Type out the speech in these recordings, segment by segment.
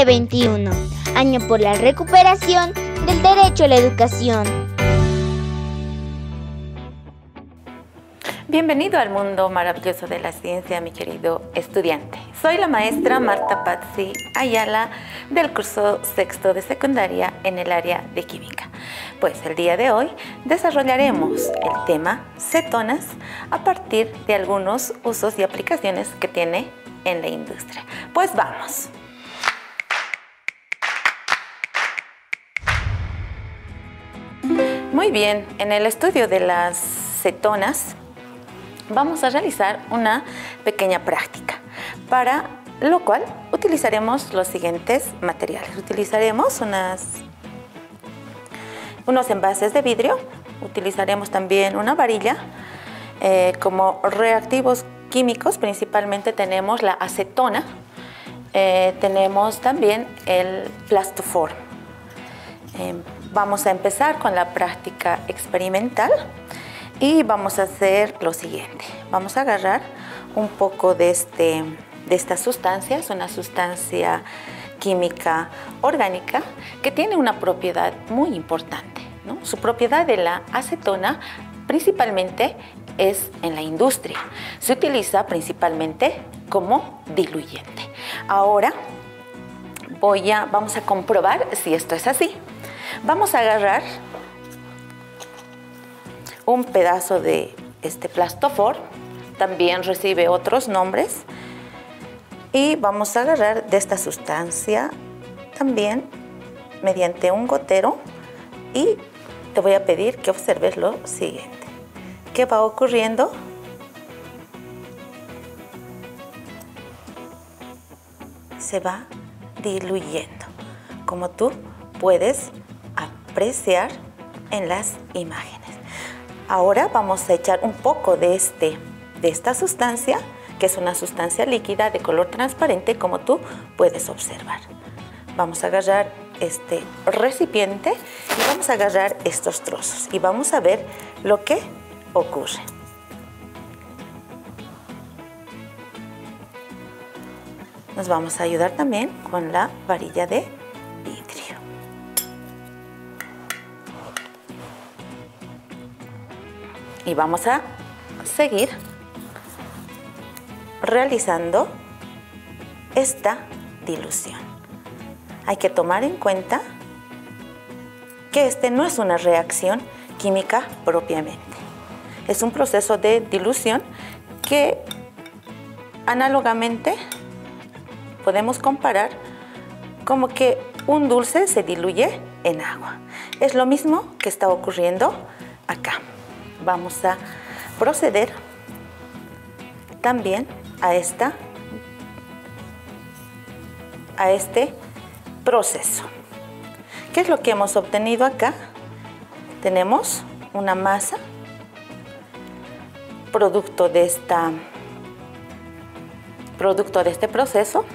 2021, año por la recuperación del derecho a la educación. Bienvenido al mundo maravilloso de la ciencia, mi querido estudiante. Soy la maestra Marta Patsi Ayala del curso sexto de secundaria en el área de química. Pues el día de hoy desarrollaremos el tema cetonas a partir de algunos usos y aplicaciones que tiene en la industria. Pues vamos. Muy bien, en el estudio de las cetonas vamos a realizar una pequeña práctica, para lo cual utilizaremos los siguientes materiales. Utilizaremos unos envases de vidrio, utilizaremos también una varilla. Como reactivos químicos principalmente tenemos la acetona, tenemos también el plastofor. Vamos a empezar con la práctica experimental y vamos a hacer lo siguiente. Vamos a agarrar un poco de esta sustancia, es una sustancia química orgánica que tiene una propiedad muy importante, ¿no? Su propiedad de la acetona principalmente es en la industria. Se utiliza principalmente como diluyente. Ahora vamos a comprobar si esto es así. Vamos a agarrar un pedazo de este plastofor, también recibe otros nombres, y vamos a agarrar de esta sustancia también mediante un gotero y te voy a pedir que observes lo siguiente. ¿Qué va ocurriendo? Se va diluyendo, como tú puedes apreciar en las imágenes. Ahora vamos a echar un poco de esta sustancia, que es una sustancia líquida de color transparente, como tú puedes observar. Vamos a agarrar este recipiente y vamos a agarrar estos trozos y vamos a ver lo que ocurre. Nos vamos a ayudar también con la varilla de vidrio. Y vamos a seguir realizando esta dilución. Hay que tomar en cuenta que este no es una reacción química propiamente. Es un proceso de dilución que análogamente podemos comparar como que un dulce se diluye en agua. Es lo mismo que está ocurriendo acá. Vamos a proceder también a este proceso. ¿Qué es lo que hemos obtenido acá? Tenemos una masa producto de este proceso.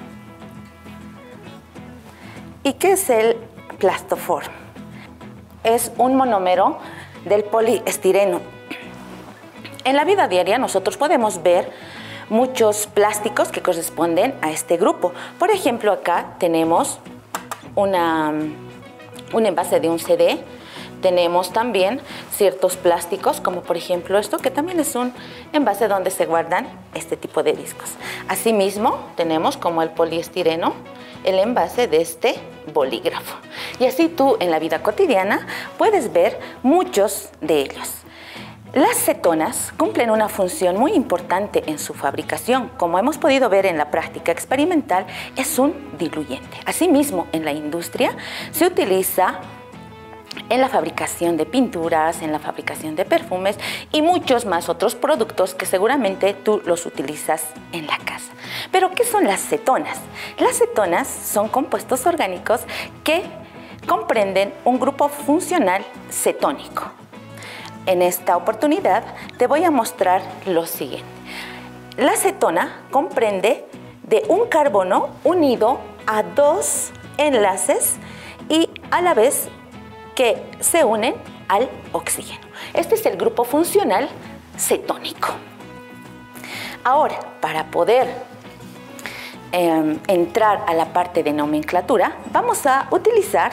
¿Y qué es el plastofor? Es un monómero del poliestireno. En la vida diaria nosotros podemos ver muchos plásticos que corresponden a este grupo. Por ejemplo, acá tenemos un envase de un CD. Tenemos también ciertos plásticos, como por ejemplo esto, que también es un envase donde se guardan este tipo de discos. Asimismo, tenemos como el poliestireno, el envase de este bolígrafo. Y así tú en la vida cotidiana puedes ver muchos de ellos. Las cetonas cumplen una función muy importante en su fabricación. Como hemos podido ver en la práctica experimental, es un diluyente. Asimismo, en la industria se utiliza en la fabricación de pinturas, en la fabricación de perfumes y muchos más otros productos que seguramente tú los utilizas en la casa. Pero, ¿qué son las cetonas? Las cetonas son compuestos orgánicos que comprenden un grupo funcional cetónico. En esta oportunidad te voy a mostrar lo siguiente. La cetona comprende de un carbono unido a dos enlaces y a la vez que se unen al oxígeno. Este es el grupo funcional cetónico. Ahora, para poder entrar a la parte de nomenclatura, vamos a utilizar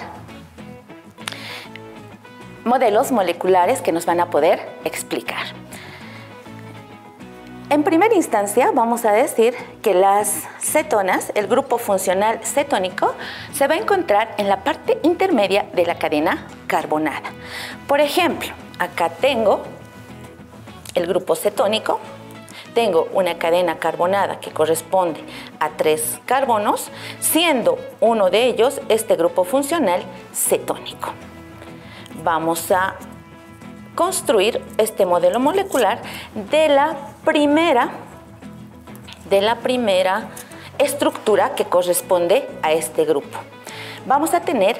modelos moleculares que nos van a poder explicar. En primera instancia vamos a decir que las cetonas, el grupo funcional cetónico, se va a encontrar en la parte intermedia de la cadena carbonada. Por ejemplo, acá tengo el grupo cetónico, tengo una cadena carbonada que corresponde a 3 carbonos, siendo uno de ellos este grupo funcional cetónico. Vamos a construir este modelo molecular de la primera estructura que corresponde a este grupo. Vamos a tener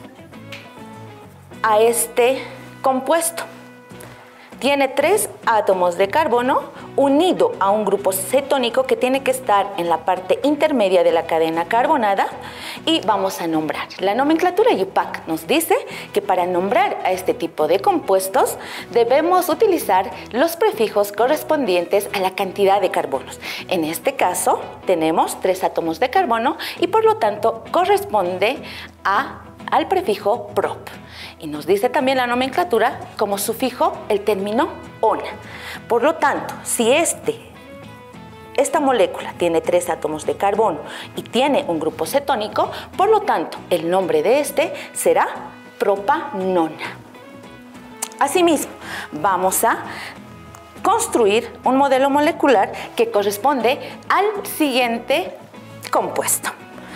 a este compuesto. Tiene 3 átomos de carbono unido a un grupo cetónico que tiene que estar en la parte intermedia de la cadena carbonada y vamos a nombrar. La nomenclatura IUPAC nos dice que para nombrar a este tipo de compuestos debemos utilizar los prefijos correspondientes a la cantidad de carbonos. En este caso tenemos 3 átomos de carbono y por lo tanto corresponde al prefijo prop. Y nos dice también la nomenclatura como sufijo el término ona. Por lo tanto, si esta molécula tiene 3 átomos de carbono y tiene un grupo cetónico, por lo tanto, el nombre de este será propanona. Asimismo, vamos a construir un modelo molecular que corresponde al siguiente compuesto.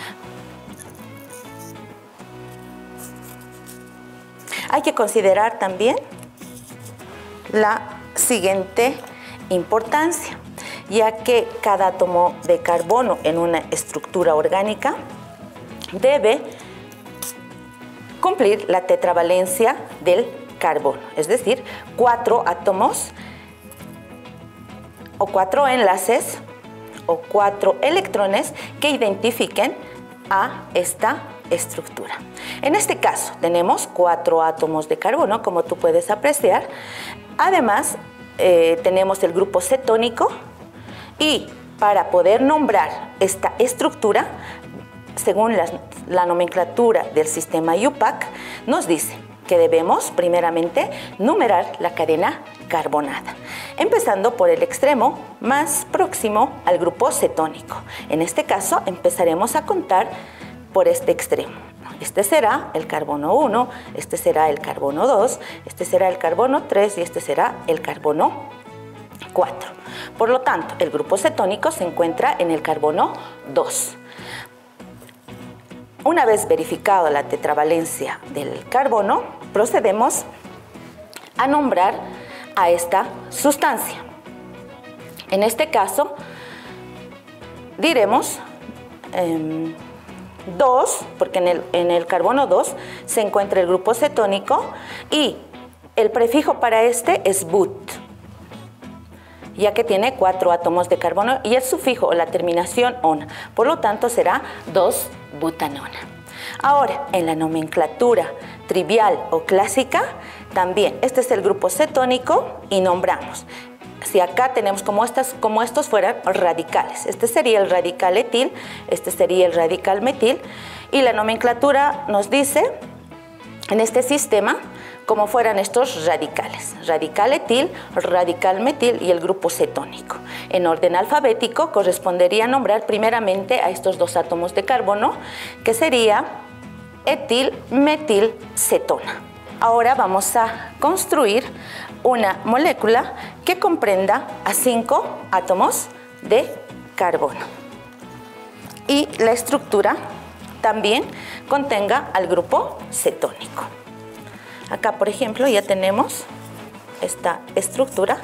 Hay que considerar también la siguiente importancia, ya que cada átomo de carbono en una estructura orgánica debe cumplir la tetravalencia del carbono, es decir, 4 átomos o 4 enlaces o 4 electrones que identifiquen a esta estructura. En este caso tenemos 4 átomos de carbono, como tú puedes apreciar. Además tenemos el grupo cetónico y para poder nombrar esta estructura, según la nomenclatura del sistema IUPAC, nos dice que debemos primeramente numerar la cadena carbonada, empezando por el extremo más próximo al grupo cetónico. En este caso empezaremos a contar por este extremo. Este será el carbono 1, este será el carbono 2, este será el carbono 3 y este será el carbono 4. Por lo tanto, el grupo cetónico se encuentra en el carbono 2. Una vez verificado la tetravalencia del carbono, procedemos a nombrar a esta sustancia. En este caso, diremos 2, porque en el carbono 2 se encuentra el grupo cetónico y el prefijo para este es but, ya que tiene 4 átomos de carbono y el sufijo o la terminación ona, por lo tanto será 2-butanona. Ahora, en la nomenclatura trivial o clásica, también este es el grupo cetónico y nombramos. Si acá tenemos como estos fueran radicales, este sería el radical etil, este sería el radical metil y la nomenclatura nos dice en este sistema como fueran estos radicales, radical etil, radical metil y el grupo cetónico. En orden alfabético correspondería nombrar primeramente a estos 2 átomos de carbono, que sería etil, metil, cetona. Ahora vamos a construir una molécula que comprenda a 5 átomos de carbono y la estructura también contenga al grupo cetónico. Acá, por ejemplo, ya tenemos esta estructura,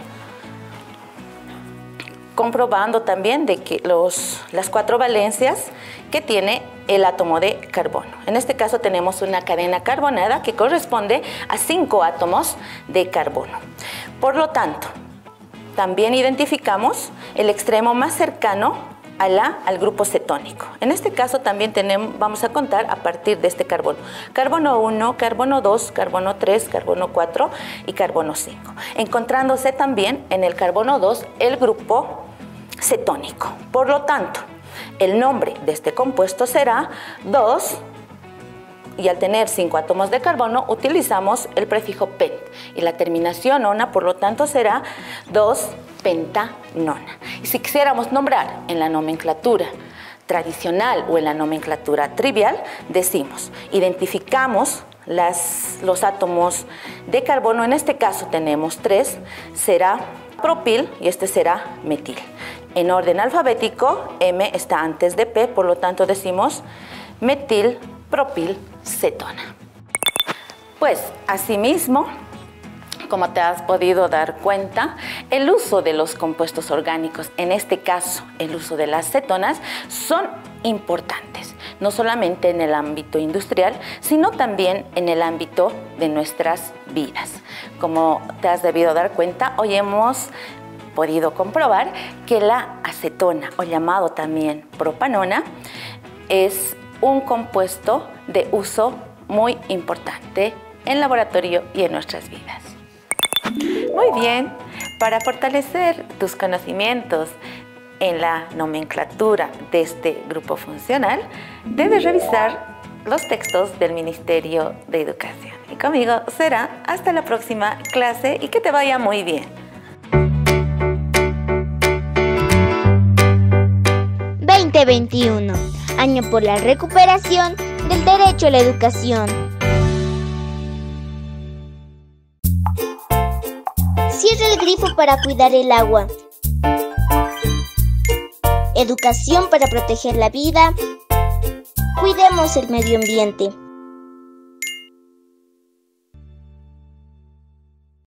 comprobando también de que las 4 valencias que tiene el átomo de carbono. En este caso tenemos una cadena carbonada que corresponde a 5 átomos de carbono. Por lo tanto, también identificamos el extremo más cercano al grupo cetónico. En este caso también vamos a contar a partir de este carbono. Carbono 1, carbono 2, carbono 3, carbono 4 y carbono 5. Encontrándose también en el carbono 2 el grupo cetónico. Por lo tanto, El nombre de este compuesto será 2, y al tener 5 átomos de carbono utilizamos el prefijo pent y la terminación nona, por lo tanto será 2-pentanona. Y si quisiéramos nombrar en la nomenclatura tradicional o en la nomenclatura trivial, decimos, identificamos los átomos de carbono, en este caso tenemos 3, será propil y este será metil. En orden alfabético, M está antes de P, por lo tanto decimos metilpropilcetona. Pues asimismo, como te has podido dar cuenta, el uso de los compuestos orgánicos, en este caso el uso de las cetonas, son importantes, no solamente en el ámbito industrial, sino también en el ámbito de nuestras vidas. Como te has debido dar cuenta, hoy hemos podido comprobar que la acetona, o llamado también propanona, es un compuesto de uso muy importante en laboratorio y en nuestras vidas. Muy bien, para fortalecer tus conocimientos en la nomenclatura de este grupo funcional, debes revisar los textos del Ministerio de Educación. Y conmigo será hasta la próxima clase y que te vaya muy bien. 2021, año por la recuperación del derecho a la educación. Cierra el grifo para cuidar el agua. Educación para proteger la vida. Cuidemos el medio ambiente.